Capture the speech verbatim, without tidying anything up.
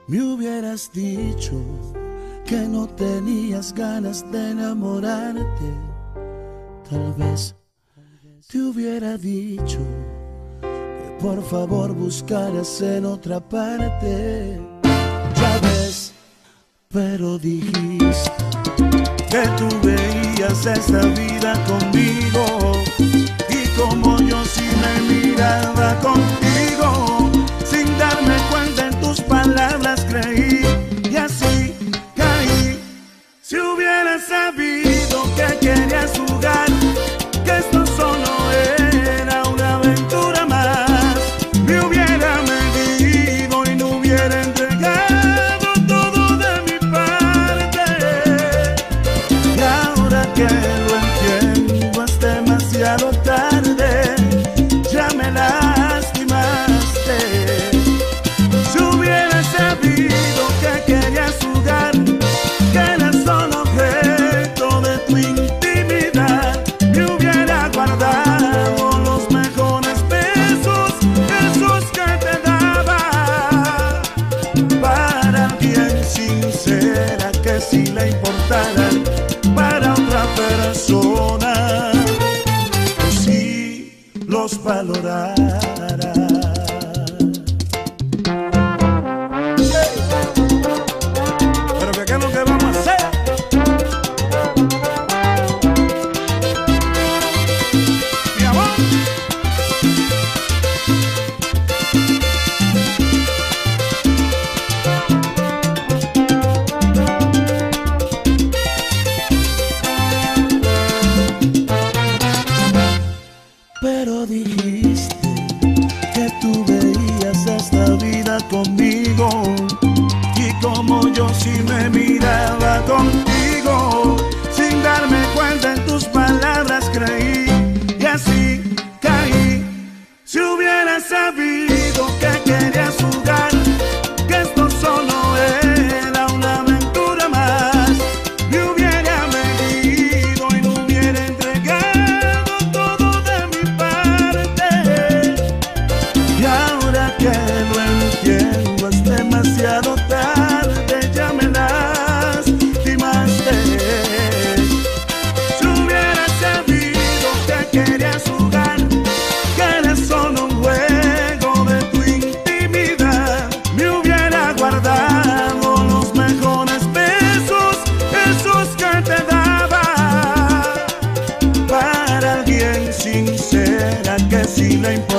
Me hubieras dicho que no tenías ganas de enamorarte. Tal vez te hubiera dicho que por favor buscaras en otra parte. Ya ves, pero dijiste que tú veías esta vida conmigo, y como yo sí me miraba contigo, sin darme cuenta en tus palabras creí, y así caí. Si hubieras sabido que querías jugar, que esto solo era una aventura más, me hubiera medido y no hubiera entregado todo de mi parte. Y ahora que lo entiendo es demasiado tarde, ya me lastimaste. Si hubiera sabido que querías jugar, que era solo objeto de tu intimidad, me hubiera guardado los mejores besos, esos que te daba, para alguien sincera que si le importara, para otra persona que sí los valorara. Pero que qué es lo que vamos a hacer. Mi amor. Pero dijiste que tú veías esta vida conmigo, y como yo sí me miraba contigo, sin darme cuenta en tus palabras creí, y así caí. Si hubiera sabido que querías jugar, que esto solo era una aventura más, me hubiera medido y no hubiera entregado todo de mi parte. Y ahora que lo entiendo es demasiado tarde, ya me lastimaste. Si hubiera sabido que querías jugar, que era solo un juego de tu intimidad, me hubiera guardado los mejores besos, esos que te daba, para alguien sincera que sí le importa,